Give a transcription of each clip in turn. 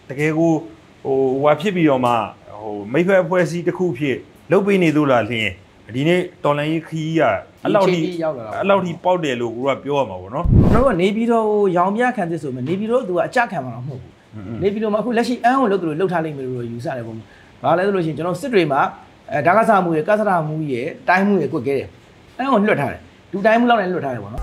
တကယ်ကိုဟိုဖြစ်ပြီးတော့မှဟိုမိဖက်အဖွဲ့အစည်းတစ်ခုဖြစ်လုပ်ပေးနေသူလားလင်းဒီနေ့တော်လိုင်းခီးကအဲ့လောက်ထိပေါက်တယ်လို့ကိုကပြောရမှာပေါ့နော်ကျွန်တော်ကနေပြီးတော့ရောင်ပြခံစစ်ဆိုမှနေပြီးတော့သူကအကြခံမှာတော့မဟုတ်ဘူးနေပြီးတော့မှအခုလက်ရှိအန်းကိုလုပ်သူတို့လှုပ်ထားလိမ့်မယ်လို့ယူဆတယ်ပေါ့ဘာလဲဆိုလို့ရှိရင်ကျွန်တော်စစ်တွေမှာဒါကစားမှုရယ်ကစားတာမှုရယ်တိုင်းမှုရယ်ကွက်ခဲ့တယ်အန်းကိုလွတ်ထားတယ်ဒူတိုင်းမှုလောက်နဲ့လွတ်ထားတယ်ပေါ့နော်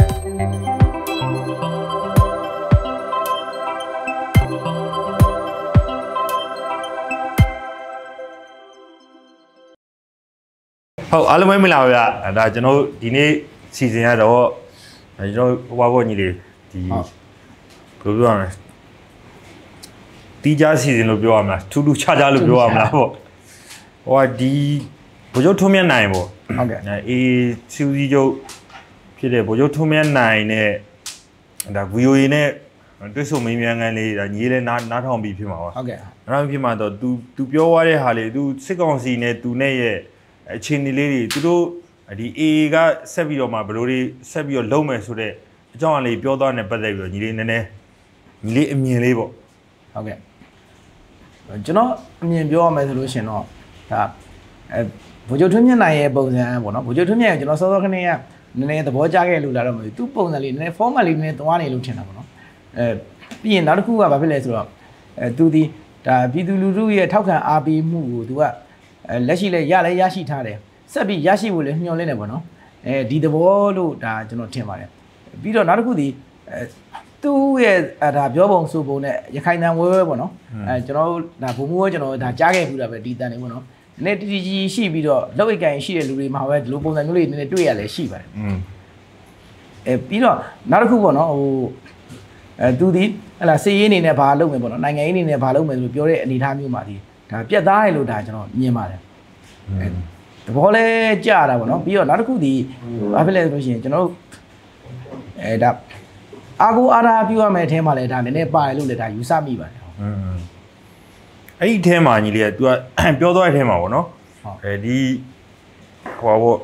ဟုတ်အားလုံးမင်္ဂလာပါဗျာဒါကျွန်တော်ဒီနေ့စီစဉ်ရတော့ကျွန်တော်ဟိုဘောညီလေးဒီဘယ်လိုပြောရမလဲတီးကြစီစဉ်လို့ပြောရမလားထူးထူးခြားခြားလို့ပြောရမလားပေါ့ဟိုဒီဘိုးချုပ်ထုံးမြတ်နိုင်ပေါ့ဟုတ်ကဲ့အေးစီဦးစီးချုပ်ဖြစ်တဲ့ဘိုးချုပ်ထုံးမြတ်နိုင်နဲ့ဒါ VOA နဲ့တွေ့ဆုံမေးမြန်းခန်းလေးဒါညီလေးနားထောင်ပြီးဖြစ်မှာပါဟုတ်ကဲ့နားထောင်ဖြစ်မှာတော့ तू ပြောသွားတဲ့ဟာလေး तू စစ်ကောင်စီနဲ့ तू နဲ့ရဲ့အခြေအနေလေးတွေသူတို့ဒီ AA ကဆက်ပြီးတော့မှဘယ်လိုတွေဆက်ပြီးတော့လုံးမယ်ဆိုတော့အကြောင်းအလေးပြောသွားတဲ့ပတ်သက်ပြီးတော့ညီလေးနည်းနည်းညီလေးအမြင်လေးပေါ့ဟုတ်ကဲ့ကျွန်တော်အမြင်ပြောရမယ်ဆိုလို့ရှင်တော့ဒါဗိုလ်ချုပ်ထွန်းမြတ်နိုင်ရဲ့ပုံစံပေါ့နော်ဗိုလ်ချုပ်ထွန်းမြတ်ကိုကျွန်တော်စောစောခနေ့ကနည်းနည်းသဘောကျခဲ့လို့လာတော့မဟုတ်ဘူးသူပုံစံလေးနည်းနည်း format လေးနည်းနည်းသွားနေလို့ထင်တာပေါ့နော်ပြီးရင်နောက်တစ်ခုကဘာဖြစ်လဲဆိုတော့သူဒီဒါပြည်သူလူထုရဲ့ထောက်ခံအားပေးမှုကိုသူကလက်ရှိလဲရရှိထားတယ်ဆက်ပြီးရရှိဖို့လည်းညှော်လင့်နေပေါ့နော်ဒီသဘောလို့ဒါကျွန်တော်ထင်ပါတယ်ပြီးတော့နောက်တစ်ခုဒီသူ့ရဲ့ဒါပြောပုံဆိုပုံနဲ့ရခိုင်တန်ဝဲပေါ့နော်ကျွန်တော်ဒါဘုံမိုးကျွန်တော်ဒါကြားခဲ့ဘူးတာပဲဒီတန်နေပေါ့နော်နည်းတီကြီးရှိပြီးတော့လောက်အိတ်ကန်ရှိတဲ့လူတွေမှာပဲဒီလိုပုံစံမျိုးလေးနည်းနည်းတွေ့ရလဲရှိပါတယ်ပြီးတော့နောက်တစ်ခုပေါ့နော်ဟိုသူဒီဟလာစီးရေးအနေနဲ့ဘာလုပ်မယ်ပေါ့နော်နိုင်ငံရေးအနေနဲ့ဘာလုပ်မယ်လို့ပြောတဲ့အနေအထားမျိုးမှာဒီဒါပြတ်သားတယ်လို့ဒါကျွန်တော်မြင်ပါတယ်တဘောလဲကြတာပေါ့နော်ပြီးတော့နောက်တစ်ခုဒီဘာဖြစ်လဲဆိုလို့ရှိရင်ကျွန်တော်တို့ဒါအာကိုအာရာပြုရမယ်အထဲမှာလဲဒါနည်းနည်းပါတယ်လို့လည်းဒါယူဆမိပါတယ်အဲ့ဒီအထဲမှာညီလေးက तू ကပြောသွားတဲ့အထဲမှာပေါ့နော်ဒီဟိုပေါ့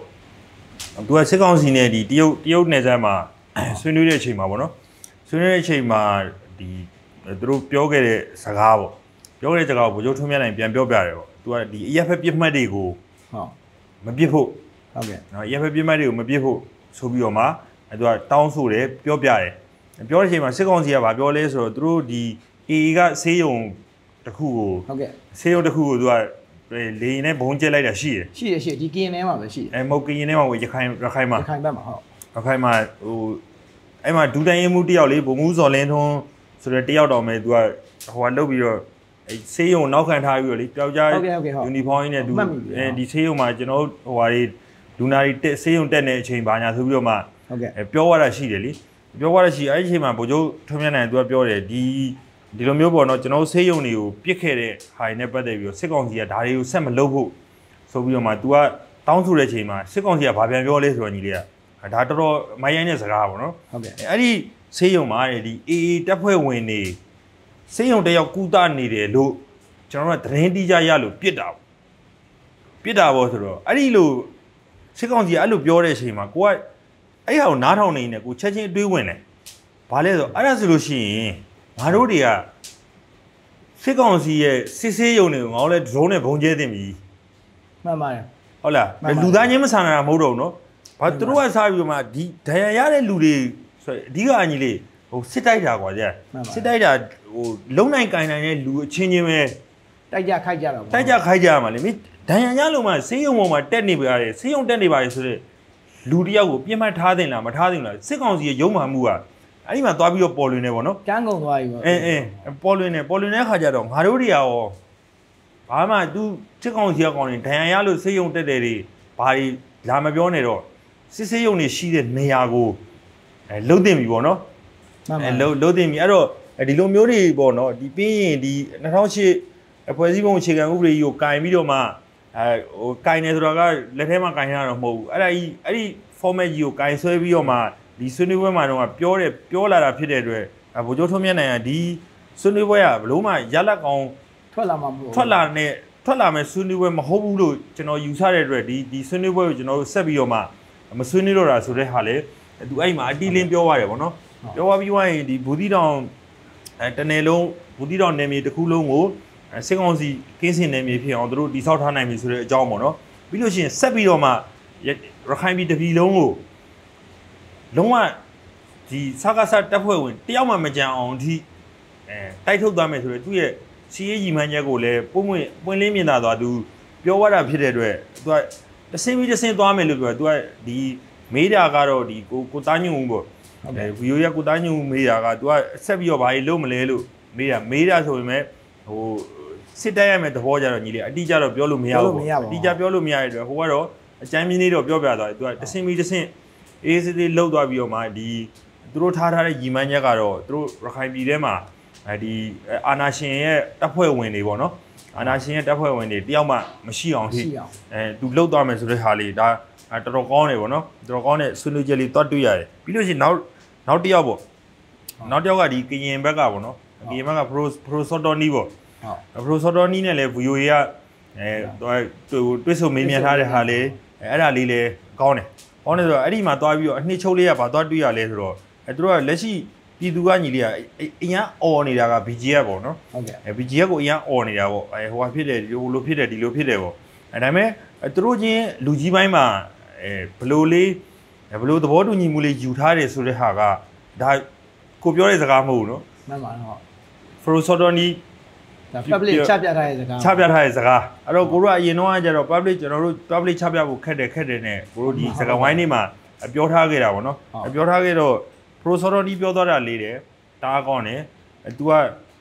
तू ကစစ်ကောင်စီနဲ့ဒီတရုတ်နယ်စပ်မှာဆွေးနွေးတဲ့အချိန်မှာပေါ့နော်ဆွေးနွေးတဲ့အချိန်မှာဒီသူတို့ပြောခဲ့တဲ့စကားပေါ့ပြောခဲ့တဲ့စကားကိုဗိုလ်ချုပ်ထွန်းမြတ်နိုင်ပြန်ပြောပြတယ်ပေါ့ तू ကဒီအရက်ဖက်ပြစ်မှတ်တွေကိုမပြစ်ဖို့ဟုတ်ကဲ့နော်အရက်ဖက်ပြစ်မှတ်တွေကိုမပြစ်ဖို့ဆိုပြီးတော့မှသူကတောင်းဆိုတယ်ပြောပြတယ်ပြောတဲ့အချိန်မှာစစ်ကောင်စီကဗာပြောလဲဆိုတော့သူတို့ဒီ AA ကဆေးရုံတစ်ခုကိုဟုတ်ကဲ့ဆေးရုံတစ်ခုကိုသူကလေရင်နဲ့ဘုံကျက်လိုက်တာရှိတယ်ဒီကရင်ထဲမှာပဲရှိတယ်မဟုတ်ကရင်ထဲမှာရခိုင်မှာရခိုင်ဘက်မှာဟုတ်ရခိုင်မှာဟိုအဲ့မှာဒူတိုင်ရင်မှုတယောက်လေးဘုံမှုစော်လင်းထွန်းဆိုတဲ့တယောက်တော်မဲ့သူကဟိုကလုတ်ပြီးတော့အဲ့ဆေးရုံနောက်ခံထားပြီးတော့လေပျောက်ကြားယူနီဖောင်းနဲ့သူဒီဆေးရုံမှာကျွန်တော်ဟိုဟာတွေလူနာတွေတက်ဆေးရုံတက်နေတဲ့အချိန်ဘာညာဆိုပြီးတော့မှဟုတ်ကဲ့ပြောရတာရှိတယ်လေပြောရတာရှိအဲ့ဒီအချိန်မှာဗိုလ်ချုပ်ထွန်းမြတ်နိုင်သူကပြောတယ်ဒီလိုမျိုးပေါ့နော်ကျွန်တော်ဆေးရုံတွေကိုပြစ်ခဲ့တဲ့ဟာတွေနဲ့ပတ်သက်ပြီးတော့စစ်ကောင်စီကဒါတွေကိုဆက်မလုပ်ဖို့ဆိုပြီးတော့မှ तू ကတောင်းဆိုတဲ့အချိန်မှာစစ်ကောင်စီကဘာပြန်ပြောလဲဆိုတော့ညီလေးကဒါတော်တော်မိုင်းရိုင်းတဲ့စကားပေါ့နော်ဟုတ်ကဲ့အဲ့ဒီဆေးရုံမှာဒီ AA တပ်ဖွဲ့ဝင်တွေဆေးရုံတယောက်ကူတာနေတယ်လို့ကျွန်တော်ကသတင်းတီးကြရလို့ပြစ်တာပေါ့ဆိုတော့အဲ့ဒီလိုစစ်ကောင်စီကအဲ့လိုပြောတဲ့အချိန်မှာကိုကအဲ့ဟာကိုနားထောင်နေနေကိုချက်ချင်းအတွေးဝင်တယ်ဘာလဲဆိုအဲ့ဒါဆိုလို့ရှိရင်ငါတို့တွေကစစ်ကောင်စီရဲ့စစ်ဆေးရုံတွေကိုငါတို့လည်း drone နဲ့ဘုံကျဲတင်ပြီမှန်ပါတယ်ဟုတ်လားလူသားချင်းမဆန်တာမဟုတ်တော့ဘူးเนาะဘာသူတို့ကစားပြီးတော့မှဒီဒဏ်ရာရတဲ့လူတွေဆိုအဓိကအညီလေးဟိုစစ်တိုက်တာကွာကြာစစ်တိုက်တာဟိုလုံနိုင်ကင်နိုင်တဲ့လူအချင်းချင်းပဲတိုက်ကြခိုက်ကြတော့တိုက်ကြခိုက်ကြရမှာလေမင်းဒဏ်ရာရလို့မှဆေးရုံပေါ်မှာတက်နေပါရတယ်ဆေးရုံတက်နေပါရဆိုတဲ့လူတယောက်ကိုပြစ်မှတ်ထားတင်လားမထားတင်လားစစ်ကောင်စီရဲ့ရုံးမှမှုကအဲ့ဒီမှာသွားပြီးတော့ပေါ်လွင်နေပေါ့နော်ကန်းကုန်သွားပြီပေါ့ပေါ်လွင်တဲ့ခါကျတော့ငါတို့တွေရောဘာမှသူစစ်ကောင်စီကောင်နေဒဏ်ရာရလို့ဆေးရုံတက်တယ်တွေဘာတွေလာမပြောနေတော့စစ်ဆေးရုံတွေရှိတဲ့နေရာကိုလှုပ်တင်ပြီပေါ့နော်လှုပ်တင်ပြီအဲ့တော့ဒီလိုမျိုးတွေပေါ့နော်ဒီပြီးရင်ဒီ2008အဖွဲ့အစည်းပုံအခြေခံဥပဒေကြီးကိုကင်ပြီးတော့မှဟိုကင်နေဆိုတာကလက်ထဲမှာကင်ရတော့မဟုတ်ဘူးအဲ့ဒီ format ကြီးကိုကင်ဆွဲပြီးတော့မှဒီဆွေးနွေးပွဲမှာတော့ပြောလာတာဖြစ်တဲ့အတွက်ဗိုလ်ချုပ်ထွန်းမြတ်နိုင်ကဒီဆွေးနွေးပွဲကဘလို့မှရလက်ကောင်ထွက်လာမှာမဟုတ်ထွက်လာမယ်ဆွေးနွေးပွဲမဟုတ်ဘူးလို့ကျွန်တော်ယူဆတဲ့အတွက်ဒီဆွေးနွေးပွဲကိုကျွန်တော်တို့ဆက်ပြီးတော့မှမဆွေးနွေးတော့တာဆိုတဲ့ဟာလေသူအဲ့မှာအတီးလင်းပြောရတယ်ဗောနော်ပြောပြီးွားရင်ဒီဘူသီတောင်တနယ်လုံးဘူးတီတော်နယ်မြေတစ်ခုလုံးကိုစစ်ကောင်စီကင်းစင်နယ်မြေဖြစ်အောင်သူတို့တိစောက်ထားနိုင်ပြီဆိုတဲ့အကြောင်းပေါ့နော်ပြီးလို့ရှိရင်ဆက်ပြီးတော့မှရခိုင်ပြည်တစ်ပြည်လုံးကိုလုံးဝဒီစကားစတပ်ဖွဲ့ဝင်တယောက်မှမကြံအောင်ဒီတိုက်ထုတ်သွားမယ်ဆိုတော့သူ့ရဲ့စီးရေးကြီးမှန်းချက်ကိုလည်းပွင့်လင်းမြင်သာသွားသူပြောရတာဖြစ်တဲ့အတွက်သူကတဆင်းပြီးတဆင်းသွားမယ်လို့ပြောသူကဒီမေးတာကတော့ဒီကိုသားညုံပေါ့ဗီယိုရကိုသားညုံမေးတာကသူကဆက်ပြီးတော့ဘာကြီးလုပ်မလဲလို့မေးတာဆိုပေမဲ့ဟိုစစ်တိုက်ရမယ်သဘောကြတော့ညီလေးအတိအကျတော့ပြောလို့မရဘူးပေါ့အတိအကျပြောလို့မရတဲ့အတွက်ဟိုကတော့အကြမ်းမြင်နေတော့ပြောပြသွားတယ်သူကတဆင်းပြီးတဆင်းအေးစစ်လှုပ်သွားပြီးတော့မှဒီသူတို့ထားတဲ့ရီမန်းချက်ကတော့သူတို့ရခိုင်ပြည်ထဲမှာဒီအာနာရှင်ရဲ့တပ်ဖွဲ့ဝင်တွေပေါ့နော်အာနာရှင်ရဲ့တပ်ဖွဲ့ဝင်တွေတယောက်မှမရှိအောင်ထိသူလှုပ်သွားမယ်ဆိုတဲ့ဟာလေးဒါတော်တော်ကောင်းတယ်ပေါ့နော်တော်တော်ကောင်းတဲ့ဆွေးနွေးချက်လေးတွတ်တွေ့ရတယ်ပြီးလို့ရှိရင်နောက်တစ်ယောက်ပေါ့နောက်တစ်ယောက်ကဒီကရင်ဘက်ကပေါ့နော်ကရင်ဘက်က pro sotorni ပေါ့pro sotorni နဲ့လည်း VOA ကတွေ့ဆုံမေးမြန်းထားတဲ့ဟာလေးအဲ့ဒါလေးလည်းကောင်းတယ်ဆိုတော့အဲ့ဒီမှာသွားပြီးတော့အနှစ်ချုပ်လေးကဘာသွားတွေ့ရလဲဆိုတော့သူတို့ကလက်ရှိပြည်သူကညီလေးကအရင်အော်နေတာက BGF ပေါ့နော်ဟုတ်ကဲ့BGF ကိုအရင်အော်နေတာပေါ့ဟိုဟာဖြစ်တယ်ဒီလိုဖြစ်တယ်ဒီလိုဖြစ်တယ်ပေါ့ဒါပေမဲ့သူတို့ချင်းလူကြီးပိုင်းမှာဘလို့သဘောတူညီမှုလေးယူထားတယ်ဆိုတဲ့ဟာကဒါကိုပြောတဲ့စကားမဟုတ်ဘူးနော်မှန်ပါတော့ Frosotoni ဒါ public ချပြထားတဲ့စကားချပြထားတဲ့စကားအဲ့တော့ကိုတို့ကအရင်တော့ကကျတော့ public ကျွန်တော်တို့ public ချပြဖို့ခက်တယ်နဲ့ကိုတို့ဒီစကားဝိုင်းနေမှာပြောထားခဲ့တာပေါ့နော်ပြောထားခဲ့တော့ Frosotoni ပြောသွားတာလေးတယ်တားကောင်းတယ်သူက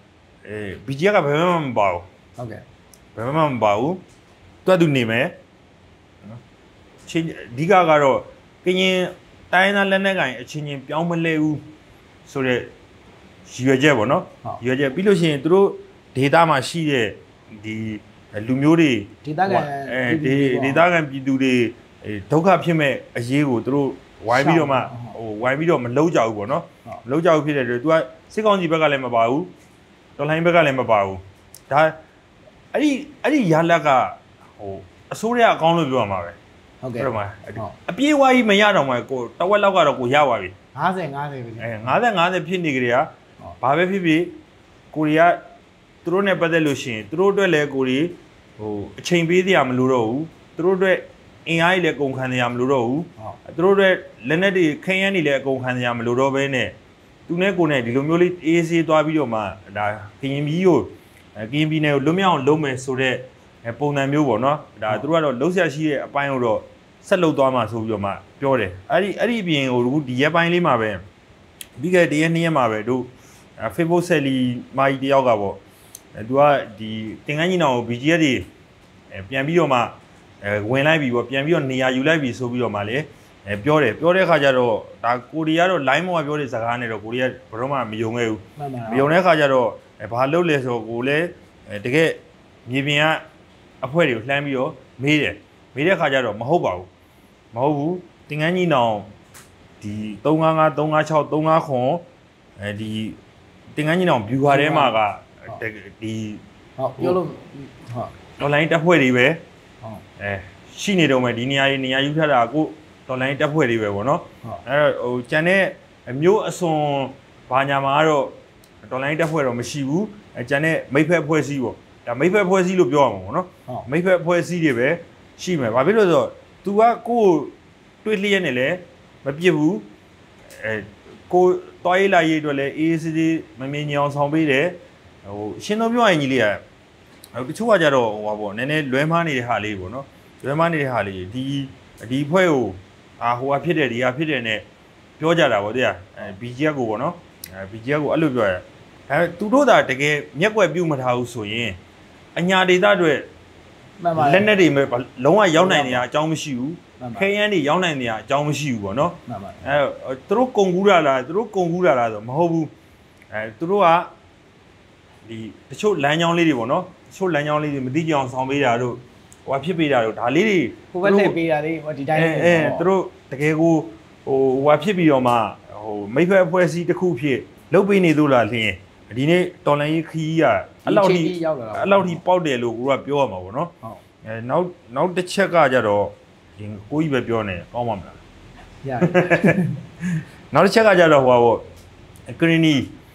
BGF ကဘယ်မှမပါဘူးဟုတ်ကဲ့ဘယ်မှမပါဘူးသူနေမယ်နော်ချင်းအဓိကကတော့ကရင်တိုင်းသားလက်နက်ကိုင်အချင်းချင်းပြောင်းမလဲဘူးဆိုတော့ရွေချက်ပေါ့နော်ရွေချက်ပြီးလို့ရှိရင်သူတို့ဒေတာမှာရှိတဲ့ဒီလူမျိုးတွေဒေတာကန်ဒေတာကန်ပြည်သူတွေဒုက္ခဖြစ်မဲ့အရေးကိုသူတို့ဝိုင်းပြီးတော့မှဝိုင်းပြီးတော့မလုံးကြဘူးပေါ့နော်မလုံးကြဘူးဖြစ်တဲ့အတွက် तू ကစစ်ကောင်စီဘက်ကလည်းမပါဘူးတော်လိုင်းဘက်ကလည်းမပါဘူးဒါအဲ့ဒီရလက်ကအစိုးရအကောင်းလို့ပြောရမှာပဲဟုတ်ကဲ့အပြေးဝါးကြီးမရတော့မှကိုတဝက်လောက်ကတော့ကိုရပါပြီ 50ပဲ 50ဖြစ်နေကြတယ်ဘာပဲဖြစ်ဖြစ်ကိုရီးယားသူတို့နဲ့ပတ်သက်လို့ရှိရင်သူတို့အတွက်လည်းကိုရီအချိန်ပေးစရာမလိုတော့ဘူးသူတို့အတွက်အင်အားကြီးလည်းအကုန်ခံစရာမလိုတော့ဘူးသူတို့အတွက်လက်နက်တွေခင်းရမ်းတွေလည်းအကုန်ခံစရာမလိုတော့ဘဲနဲ့သူနဲ့ကိုနဲ့ဒီလိုမျိုးလေးအေးဆေးသွားပြီးတော့မှဒါကရင်ပြည်ကိုကရင်ပြည်နယ်ကိုလွတ်မြောက်အောင်လုပ်မယ်ဆိုတော့ပုံစံမျိုးပေါ့နော်ဒါသူတို့ကတော့လှုပ်ရှားရှိတဲ့အပိုင်းကိုတော့ဆက်လုပ်သွားမှာဆိုပြီးတော့မှပြောတယ်အဲ့ဒီအပြင်ကိုဒီရက်ပိုင်းလေးမှာပဲပြီးခဲ့တဲ့2ရက်မှာပဲတို့ Facebook ဆယ်လီမာကြီးတယောက်ကပေါ့သူကဒီတင်ကန်းကြီးနောင်ကို BGF တွေပြန်ပြီးတော့မှဝင်လိုက်ပြီပေါ့ပြန်ပြီးတော့နေရာယူလိုက်ပြီဆိုပြီးတော့မှလေပြောတဲ့အခါကျတော့ဒါကိုရီးယားတော့ line မှာပြောတဲ့စကားနဲ့တော့ကိုရီးယားဘယ်တော့မှမယုံခဲ့ဘူးမယုံတဲ့အခါကျတော့ဘာလုပ်လဲဆိုတော့ကိုလည်းတကယ်မြေပြင်ကအဖွဲတွေကိုလှမ်းပြီးတော့မေးတဲ့အခါကျတော့မဟုတ်ပါဘူးမဟုတ်ဘူးတင်ကန်းကြီးနောင်ဒီ355 356 35ခွန်ဒီတင်ကန်းကြီးနောင် view ထဲမှာကဒီဟုတ်ပြောလို့ဟုတ် online တက်ဖွဲ့တွေပဲရှိနေတော့မယ်ဒီနေရာယူထားတာကို online တက်ဖွဲ့တွေပဲပေါ့နော်အဲ့တော့ဟိုကျန်တဲ့အမျိုးအစွန်ဘာညာမှာကတော့ online တက်ဖွဲ့တော့မရှိဘူးကျန်တဲ့မိဖက်ဖွဲ့စည်းပေါ့ဒါမိဖက်ဖွဲ့စည်းလို့ပြောရမှာပေါ့နော်မိဖက်ဖွဲ့စည်းတွေပဲရှိမယ်ဘာဖြစ်လို့ဆိုတော့ तू ကကိုယ်တွေ့လျက်နဲ့လည်းမပြစ်ဘူးကိုတွားရေးလာရေးအတွက်လည်း AACD မမြင်ညောင်ဆောင်ပေးတယ်ဟိုရှင်းတော့ပြောရင်ကြီးလေးကတချို့ကကြတော့ဟိုပါပေါ့နည်းနည်းလွဲမှားနေတဲ့ဟာလေးပေါ့နော်လွဲမှားနေတဲ့ဟာလေးဒီဖွဲ့ကိုဟိုကဖြစ်တယ်ဒီကဖြစ်တယ်နဲ့ပြောကြတာပေါ့တရားBGF ကိုပေါ့နော်BGF ကိုအဲ့လိုပြောရဒါသူတို့သာတကယ်မျက်ွက်ပြုတ်မထားဘူးဆိုရင်အညာဒေသအတွက်လက်နက်တွေလုံးဝရောက်နိုင်နေရအကြောင်းမရှိဘူးခဲယမ်းတွေရောက်နိုင်နေရအကြောင်းမရှိဘူးပေါ့နော်သူတို့ကုံကူးတာလားဆိုမဟုတ်ဘူးသူတို့ကဒီတချို့လမ်းကြောင်းလေးတွေပေါ့နော်တချို့လမ်းကြောင်းလေးတွေမသိကြအောင်ဆောင်ပေးတာတို့ဟိုဖြစ်ပေးတာတို့ဒါလေးတွေဟိုဘက်လှည့်ပေးတာလေးဒီတိုင်းသူတို့တကယ်ကိုဟိုဖြစ်ပြီးတော့မှဟိုမိဖက်အဖွဲ့အစည်းတစ်ခုဖြစ်လုတ်ပေးနေလို့လားလင်းဒီနေ့တော်လိုင်းခီးကအဲ့လောက်ထိပေါက်တယ်လို့ကိုကပြောရမှာပေါ့နော်နောက်တစ်ချက်ကကြတော့ဒီကိုကြီးပဲပြောနေကောင်းပါမလားရတယ်နောက်တစ်ချက်ကကြတော့ဟိုပါပေါ့ကရင်နီ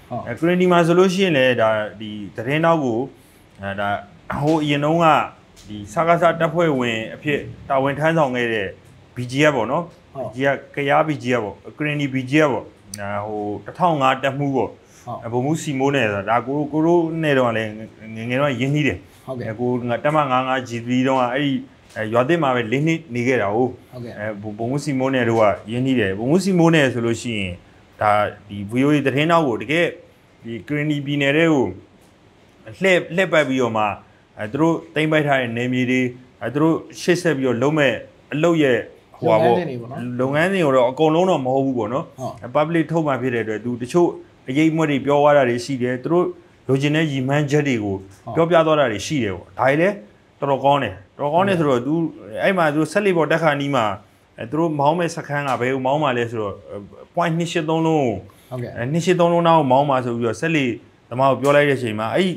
ကရင်ဒီမှာဆိုလို့ရှိရင်လည်းဒါဒီသတင်းနောက်ကိုဒါဟိုအရင်တုန်းကဒီစကားစားတပ်ဖွဲ့ဝင်အဖြစ်တာဝန်ထမ်းဆောင်ခဲ့တဲ့ BGF ပေါ့နော် BGF ကရား BGF ပေါ့ကရင်ဒီ BGF ပေါ့ဟို1005တက်မှုပေါ့ဘုံမှုစီမိုးနဲ့ဆိုတာဒါကိုနဲ့တော့လည်းငယ်တော့ရင်းနှီးတယ်ဟုတ်ကဲ့ကိုတက်မ55 G3 တော့အဲ့ဒီရွာသစ်မှာပဲ၄နှစ်နေခဲ့တာဟုတ်ဘုံမှုစီမိုးနဲ့တို့ကရင်းနှီးတယ်ဘုံမှုစီမိုးနဲ့ဆိုလို့ရှိရင်ဒါဒီ VOA သတင်းနောက်ကိုတကယ်ဒီကရင်ဒီပြည်နယ်တွေကိုလှည့်ပတ်ပြီးတော့မှသူတို့တိမ့်ပိုက်ထားတဲ့နေမြေတွေသူတို့ရှေ့ဆက်ပြီးတော့လုံးမဲ့အလုပ်ရဲ့ဟိုပါပေါ့လုပ်ငန်းတွေတော့အကုန်လုံးတော့မဟုတ်ဘူးပေါ့နော် public ထုတ်မှဖြစ်တဲ့အတွက်သူတချို့အရေးမွက်တွေပြောသွားတာတွေရှိတယ်သူတို့လိုချင်တဲ့ရည်မှန်းချက်တွေကိုပြောပြသွားတာတွေရှိတယ်ပေါ့ဒါတွေလည်းတော်တော်ကောင်းတယ်ဆိုတော့သူအဲ့မှာသူဆက်လက်ပေါ်တက်ခါနီးမှာသူတို့မောင်းမဲ့စခန်းကဘယ်ကိုမောင်းမှာလဲဆိုတော့ point 283လုံးဟုတ်ကဲ့283လုံးနောက်မောင်းမှာဆိုပြီးတော့ဆက်လက်သမားကိုပြောလိုက်တဲ့အချိန်မှာအဲ့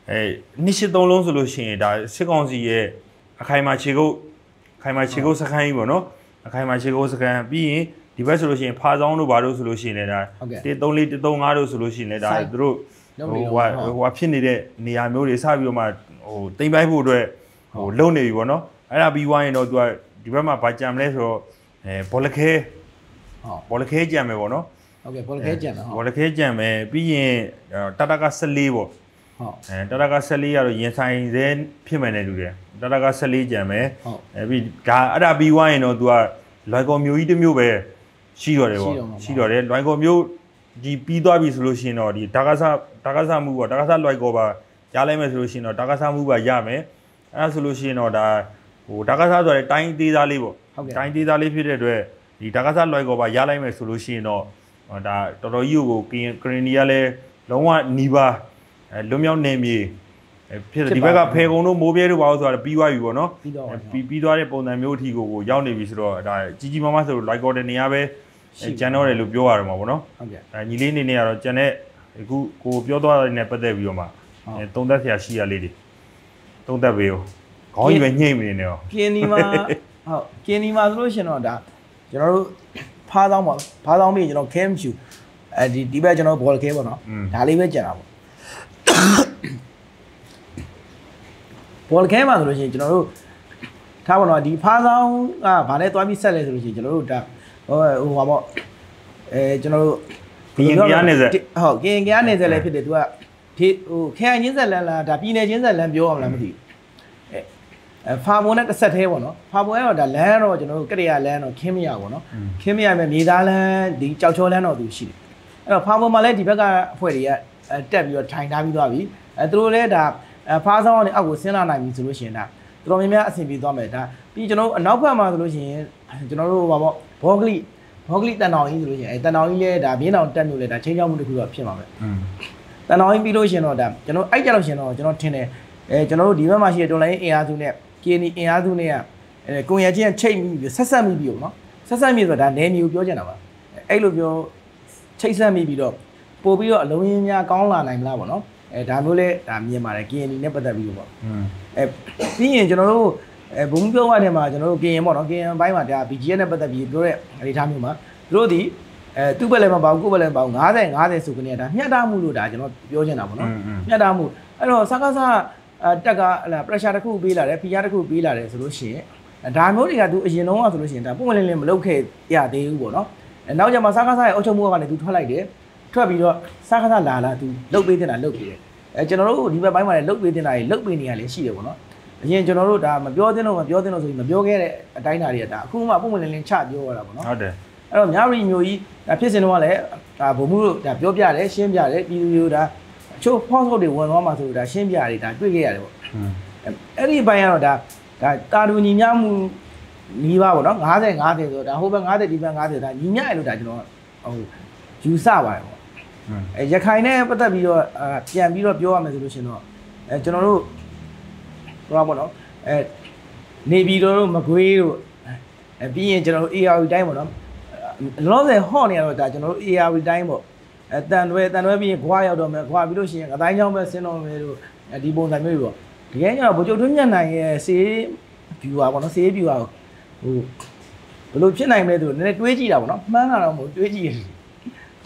283လုံးဆိုလို့ရှိရင်ဒါစစ်ကောင်စီရဲ့အခိုင်အမာခြေကုပ်စခန်းကြီးပေါ့နော်အခိုင်အမာခြေကုပ်စခန်းပြီးရင်ဒီဘက်ဆိုလို့ရှိရင်ဖားဆောင်တို့ဘာလို့ဆိုလို့ရှိရင်လည်းဒါ134 135တို့ဆိုလို့ရှိရင်လည်းဒါသူတို့ဟိုဖြစ်နေတဲ့နေရာမျိုးတွေစပြီးတော့မှဟိုတိမ့်ပိုက်ဖို့အတွက်ဟိုလုံနေပြီပေါ့နော်အဲ့ဒါပြီးွားရင်တော့သူကဒီဘက်မှာဗာကြံမလဲဆိုတော့ဘောလခဲကြံမယ်ပေါ့နော်ဟုတ်ကဲ့ဘောလခဲကြံမယ်ဘောလခဲကြံမယ်ပြီးရင်တတက14ပေါ့ဟုတ်တတက14ရတော့ရင်ဆိုင်စဲဖြစ်မယ်နဲ့တူတယ်တတက14ကြံမယ်ပြီးဒါအဲ့ဒါပြီးွားရင်တော့သူကလွိုင်ကော်မျိုးကြီးတစ်မျိုးပဲရှိတော့တယ်ပေါ့ရှိတော့တယ်လွိုင်ကော်မျိုးဒီပြီးသွားပြီဆိုလို့ရှိရင်တော့ဒီဒါကစားမှုပေါ့ဒါကစားလွိုင်ကော်ပါရလိုက်မယ်ဆိုလို့ရှိရင်တော့ဒါကစားမှုပါရမယ်အဲ့ဒါဆိုလို့ရှိရင်တော့ဒါဟိုဒါကစားဆိုတဲ့တိုင်းသေးသားလေးပေါ့တိုင်းသေးသားလေးဖြစ်တဲ့အတွက်ဒီဒါကစားလွိုင်ကော်ပါရလိုက်မယ်ဆိုလို့ရှိရင်တော့ဒါတော်တော်ကြီးကိုကရင်နီကလည်းလုံးဝနီးပါလွတ်မြောက်နေမြေဖြစ်ဒီဘက်ကဖေကုံတို့မိုးပြဲတို့ပါလို့ဆိုတာပြီးသွားပြီပေါ့နော်ပြီးသွားတဲ့ပုံစံမျိုးအထိကိုရောက်နေပြီဆိုတော့ဒါကြီးမားဆိုလိုက်ကော်တဲ့နေရာပဲကျန်တော့တယ်လို့ပြောရမှာပေါ့နော်ဟုတ်ကဲ့ညီလေးနေနေရတော့ကျန်တဲ့အခုကိုပြောသွားတဲ့နဲ့ပတ်သက်ပြီးတော့မှသုံးသက်ဆရာရှိရလေးတွေသုံးသက်ပေးရောခေါင်းကြီးပဲညှိမနေနဲ့ရောကင်းဒီမှာဟုတ်ကင်းဒီမှာဆိုလို့ရှင်တော့ဒါကျွန်တော်တို့ဖားဆောင်ပေါ့ဖားဆောင်ပြီးကျွန်တော်ခဲမချူဒီဘက်ကျွန်တော်ဘောလခဲပေါ့နော်ဒါလေးပဲကြံတာပေါ့ဘောလခဲမှာဆိုလို့ရှိရင်ကျွန်တော်တို့ထားပါတော့ဒီဖားဆောင်ကဗာနဲ့တွားပြီးဆက်လဲဆိုလို့ရှိရင်ကျွန်တော်တို့ဒါဟိုပါပေါ့ကျွန်တော်တို့ကရင်ကြားနေစက်ဟုတ်ကရင်ကြားနေစက်လည်းဖြစ်တယ်သူကဟိုခရိုင်ချင်းဆက်လန်းလားဒါပြည်နယ်ချင်းဆက်လန်းပြောအောင်လားမသိဘူးဖာဘုံနဲ့တစ်ဆက်သေးပေါ့နော်ဖာဘုံကတော့ဒါလမ်းတော့ကျွန်တော်တို့ကရိယာလမ်းတော့ခင်းမရပေါ့နော်ခင်းမရမယ်မြေသားလမ်းဒီကြောက်ချောလမ်းတော့သူရှိတယ်အဲ့တော့ဖာဘုံမှာလည်းဒီဘက်ကအဖွဲ့တွေကတက်ပြီးတော့ထိုင်ထားပြီးသွားပြီသူတို့လည်းဒါဖားဆောင်ကနေအောက်ကိုဆင်းလာနိုင်ပြီဆိုလို့ရှိရင်ဒါတော်တော်များများအဆင်ပြေသွားမယ်ဒါပြီးကျွန်တော်တို့အနောက်ဘက်မှာဆိုလို့ရှိရင်ကျွန်တော်တို့ဟိုပါပေါ့ဘောဂလိတန်တောင်ကြီးဆိုလို့ရှိရင်တန်တောင်ကြီးလည်းဒါပြင်းတောင်တက်မျိုးလည်းဒါချင်းချောင်းမှုတစ်ခုတော့ဖြစ်မှာပဲတန်တောင်ကြီးပြီးလို့ရှိရင်တော့ဒါကျွန်တော်အဲ့ကြလို့ရှိရင်တော့ကျွန်တော်ထင်တယ်ကျွန်တော်တို့ဒီဘက်မှာရှိတဲ့တော်လိုင်းအင်အားစုနဲ့ KNI အင်အားစုနဲ့ကကိုရချင်းချိတ်မိပြီးဆက်ဆက်မိပြီးပေါ့နော်ဆက်ဆက်မိဆိုတော့ဒါနယ်မြေကိုပြောချင်တာပါအဲ့လိုပြောချိတ်ဆက်မိပြီးတော့ပို့ပြီးတော့အလုံးရင်းများကောင်းလာနိုင်မလားပေါ့နော်ဒါမျိုးလဲဒါမြင်ပါတယ် KNI နဲ့ပတ်သက်ပြီးပေါ့ပြီးရင်ကျွန်တော်တို့ဘုံပြောရတဲ့မှာကျွန်တော်တို့ KN ပေါ့နော် KN ဘိုင်းမှာဒါ BGS နဲ့ပတ်သက်ပြီးပြောတဲ့အနေထားမျိုးမှာသူတို့ဒီသူ့ဘက်လည်းမပေါဘူးကိုယ့်ဘက်လည်းမပေါဘူး50ဆိုကနေဒါမျှတမှုလို့ဒါကျွန်တော်ပြောချင်တာပေါ့နော်မျှတမှုအဲ့တော့စကားစားတက်ကဟလာ pressure တစ်ခုပေးလာတယ် PR တစ်ခုပေးလာတယ်ဆိုလို့ရှိရင်ဒါမျိုးတွေကသူအရင်တော့ဆိုလို့ရှိရင်ဒါပုံမှန်လင်းမလုပ်ခဲ့ရသေးဘူးပေါ့နော်နောက်ကျမှစကားစားရဲ့အုပ်ချုပ်မှုကနေသူထွက်လိုက်တယ်ထွက်ပြီးတော့စကားစားလာသူလုတ်ပေးတင်တာလုတ်ပေးတယ်ကျွန်တော်တို့ဒီဘက်ပိုင်းမှာလည်းလုတ်ပေးတင်တာကြီးလုတ်ပေးနေရလဲရှိတယ်ပေါ့နော်အရင်ကျွန်တော်တို့ဒါမပြောသင့်လို့ဆိုပြီးမပြောခဲ့တဲ့အတိုင်းတာတွေကဒါအခုမှပုံမှန်လင်းချပြောရတာပေါ့နော်ဟုတ်တယ်အဲ့တော့မြရီမျိုးကြီးဒါဖြစ်စဉ်တော့လည်းဒါဗိုလ်မှူးတို့ဒါပြောပြတယ်ရှင်းပြတယ်ပြည်သူမျိုးဒါအချို့ force တွေဝင်သွားမှဆိုဒါရှင်းပြတယ်ဒါတွေ့ခဲ့ရတယ်ပေါ့အဲ့ဒီဘိုင်းကတော့ဒါတာတူညီမျှမှုနီးပါပေါ့နော်50ဆိုဒါဟိုဘက်50ဒီဘက်50ဒါညီမျှရလို့ဒါကျွန်တော်ဟိုယူဆပါတယ်ပေါ့ရခိုင်နဲ့ပတ်သက်ပြီးတော့ပြန်ပြီးတော့ပြောရမယ်ဆိုလို့ရှင်တော့ကျွန်တော်တို့ဟိုပါပေါ့နော်နေပြည်တော်တို့မကွေးတို့ပြီးရင်ကျွန်တော်တို့ AR တိုင်းပေါ့နော်လောလောဆယ်ဟော့နေရတော့ဒါကျွန်တော်တို့ AR တိုင်းပေါ့တန်တွဲပြီးရင်ခွာရောက်တော့မယ်ခွာပြီးလို့ရှိရင်အတိုင်းချောင်းပဲဆင်းတော့မယ်လို့ဒီပုံစံမျိုးတွေပေါ့တကယ်ကျတော့ဗိုလ်ချုပ်ထွန်းမြတ်နိုင်ရဲ့စေး viewer ပေါ့နော်စေး viewer ဟိုဘယ်လိုဖြစ်နိုင်မလဲဆိုတော့နည်းနည်းတွေးကြည့်တာပေါ့နော်မှန်းတာတော့မဟုတ်တွေးကြည့်ရ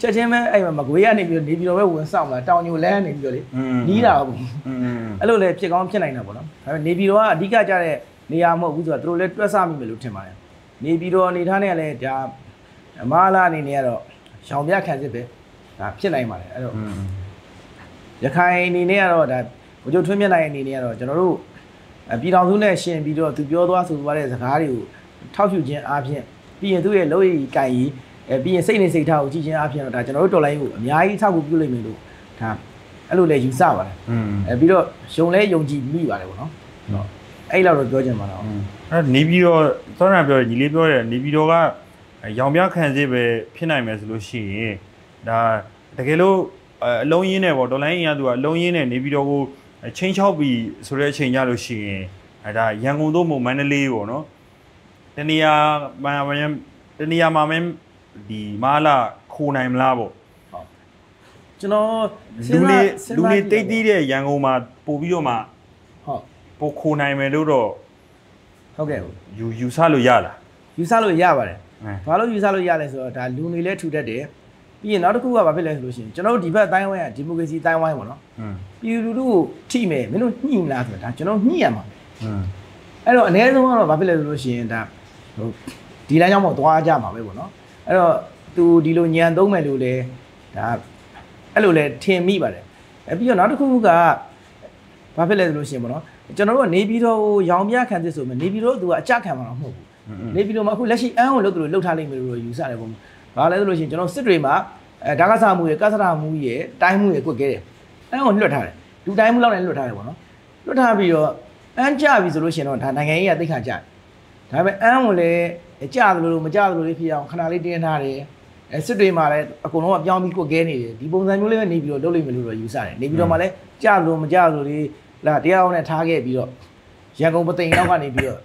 ချက်ချင်းပဲအဲ့မှာမကွေးကနေပြီးနေပြီးတော့ပဲဝင်ဆောင်လာတောင်ညိုလဲနေပြီးတော့လေနီးတာပေါ့အဲ့လိုလေဖြစ်ကောင်းဖြစ်နိုင်တာပေါ့နော်ဒါပေမဲ့နေပြီးတော့အဓိကကြတဲ့နေရာမဟုတ်ဘူးဆိုတော့သူတို့လည်းတွက်ဆမိမယ်လို့ထင်ပါတယ်နေပြီးတော့အနေထားနဲ့လည်းဒါအမားလာအနေနဲ့ကတော့ရှောင်ပြခံစစ်ပဲဒါဖြစ်နိုင်ပါတယ်အဲ့တော့ရခိုင်အနေနဲ့ကတော့ဒါဘုချုပ်ထွန်းမြတ်နိုင်အနေနဲ့ကတော့ကျွန်တော်တို့ပြည်တော်စုနဲ့ရှင်ပြီးတော့သူပြောသွားဆိုသွားတဲ့စကားတွေကိုထောက်ပြခြင်းအားဖြင့်ပြီးရင်သူ့ရဲ့လုပ်ရည်ကြိုင်ရည်ပြီးရင်စိတ်နေစိတ်ထားကိုကြည့်ခြင်းအားဖြင့်တော့ဒါကျွန်တော်တို့တော်လိုင်းကိုအများကြီးထောက်ကူပြုလိမ့်မယ်လို့ဒါအဲ့လိုလဲယူဆပါတယ်ပြီးတော့ယုံလဲယုံကြည်မိပါတယ်ပေါ့နော်အဲ့လောက်တော့ပြောချင်ပါတော့အဲ့နေပြီးတော့သောနာပြောညီလေးပြောတယ်နေပြီးတော့ကရောင်ပြခံစစ်ပဲဖြစ်နိုင်မယ်ဆိုလို့ရှိရင်ဒါတကယ်လို့အလုံးရင်းနဲ့ပေါ့ဒေါ်လာရင်းရသူကအလုံးရင်းနဲ့နေပြီးတော့ကိုချင်းချောက်ပြီးဆိုတဲ့အချိန်ကြလို့ရှိရင်ဒါရန်ကုန်တို့မို့မန္တလေးပေါ့နော်တနေရာမှာမင်းဒီမာလာခိုးနိုင်မလားပေါ့ဟုတ်ကျွန်တော်လူနေတိတ်တီးတဲ့ရန်ကုန်မှာပို့ပြီးတော့မှဟုတ်ပို့ခိုးနိုင်မယ်လို့တော့ဟုတ်ကဲ့ယူဆလို့ရလားယူဆလို့ရပါတယ်ဘာလို့ယူဆလို့ရလဲဆိုတော့ဒါလူနေလဲထူတတ်တယ်ပြီးရင်နောက်တစ်ခုကဘာဖြစ်လဲဆိုလို့ရှိရင်ကျွန်တော်တို့ဒီဘက်အတိုင်းဝိုင်းကဒီမိုကရေစီအတိုင်းဝိုင်းပေါ့နော်ပြည်သူလူထုကိုထိမယ်မင်းတို့ညှိမလားဆိုတာဒါကျွန်တော်ညှိရမှာအဲ့တော့အနည်းဆုံးကတော့ဘာဖြစ်လဲဆိုလို့ရှိရင်ဒါဟိုဒီလမ်းကြောင်းပေါ်သွားကြမှာပဲပေါ့နော်အဲ့တော့သူဒီလိုညံသုံးမယ်လို့လဲဒါအဲ့လိုလဲထင်မိပါတယ်ပြီးတော့နောက်တစ်ခုကဘာဖြစ်လဲဆိုလို့ရှိရင်ပေါ့နော်ကျွန်တော်တို့ကနေပြည်တော်ကိုရောင်ပြခံစစ်ဆိုမယ်နေပြည်တော်ကသူကအကြခံမှာတော့မဟုတ်ဘူးနေပြည်တော်မှာအခုလက်ရှိအန်းကိုလုပ်သူတို့လှုပ်ထားလိမ့်မယ်လို့ယူဆတယ်ပေါ့ဘာလဲဆိုလို့ရှိရင်ကျွန်တော်စစ်တွေမှာဒါကစားမှုရယ်ကစားမှုရယ်တိုင်းမှုရယ်ကွက်ခဲ့တယ်အန်းကိုလွတ်ထားတယ်လူတိုင်းမှုလောက်နဲ့လွတ်ထားတယ်ပေါ့နော်လွတ်ထားပြီးတော့အန်းကြပြီဆိုလို့ရှိရင်တော့ဒါနိုင်ငံရေးကသိခါကြတယ်ဒါပေမဲ့အန်းကိုလည်းကြတယ်လို့မကြတယ်လို့လေးဖြစ်အောင်ခဏလေးတင်းထားတယ်စစ်တွေမှာလည်းအကုန်လုံးကပြောင်းပြီးကွက်ခဲ့နေတယ်ဒီပုံစံမျိုးလေးပဲနေပြီးတော့လုပ်လိမ့်မယ်လို့ယူဆတယ်နေပြီးတော့မှလည်းကြတယ်လို့မကြတယ်လို့လေးလာတရားအောင်နဲ့ထားခဲ့ပြီးတော့ရန်ကုန်ပသိမ်နောက်ကနေပြီးတော့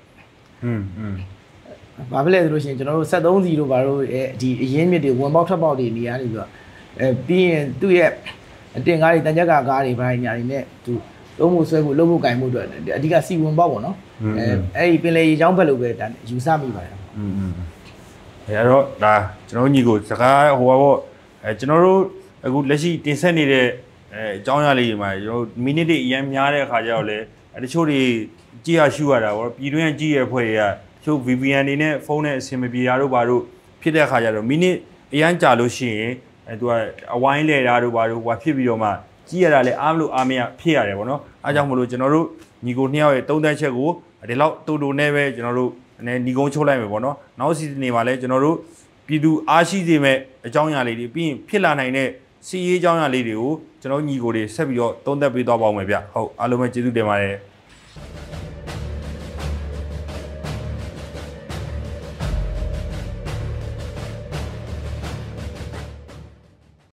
ဘာဖြစ်လဲဆိုလို့ရှိရင်ကျွန်တော်တို့73စီတို့ဘာလို့ဒီအရင်းမြစ်တွေဝင်ပေါက်ထွက်ပေါက်တွေနေရာနေပြီးတော့ပြီးရင်သူ့ရဲ့အတင်ကားတွေတန်ကြက်ကကားတွေဘာညာတွေနဲ့သူလုံးမှုဆွဲဖို့လုံးမှုကင်မှုအတွက်အဓိကစီဝင်ပေါက်ပေါ့နော်အဲ့ဒီပင်လေရေချောင်းဘက်လိုပဲဒါယူဆမိပါတယ်အဲ့တော့ဒါကျွန်တော်ညီကိုစကားဟိုပါပေါ့ကျွန်တော်တို့အခုလက်ရှိတင်ဆက်နေတဲ့အကြောင်းအရာလေးတွေမှာကျွန်တော်မိနစ်တွေအရင်များတဲ့အခါကျတော့လေတချို့တွေကြည့်ရရှုရတာပေါ့ပြည်တွင်းကြည့်ရဖွဲ့တွေကချို့ VPN တွေနဲ့ဖုန်းနဲ့အဆင်မပြေတာတို့ဘာတို့ဖြစ်တဲ့အခါကျတော့မိနစ်အရန်ကြာလို့ရှိရင်သူကအဝိုင်းလဲတာတို့ဘာတို့ဟိုဖြစ်ပြီးတော့မှကြည့်ရတာလဲအားမလို့အားမရဖြစ်ရတယ်ပေါ့နော်အားကြောင့်မလို့ကျွန်တော်တို့ညီကိုနှစ်ယောက်ရဲ့သုံးသပ်ချက်ကိုဒီလောက်တူနဲ့ပဲကျွန်တော်တို့ညီကုန်းချုပ်လိုက်မယ်ပေါ့နော်နောက်စီနေမှာလဲကျွန်တော်တို့ပြည်သူအားရှိစေမဲ့အကြောင်းအရာလေးတွေပြီးရင်ဖြစ်လာနိုင်တဲ့စီးရေးအကြောင်းအရာလေးတွေကိုကျွန်တော်ညီကိုတွေဆက်ပြီးတော့သုံးသပ်ပေးသွားပါဦးမယ်ဗျဟုတ်အားလုံးပဲကျေးဇူးတင်ပါတယ်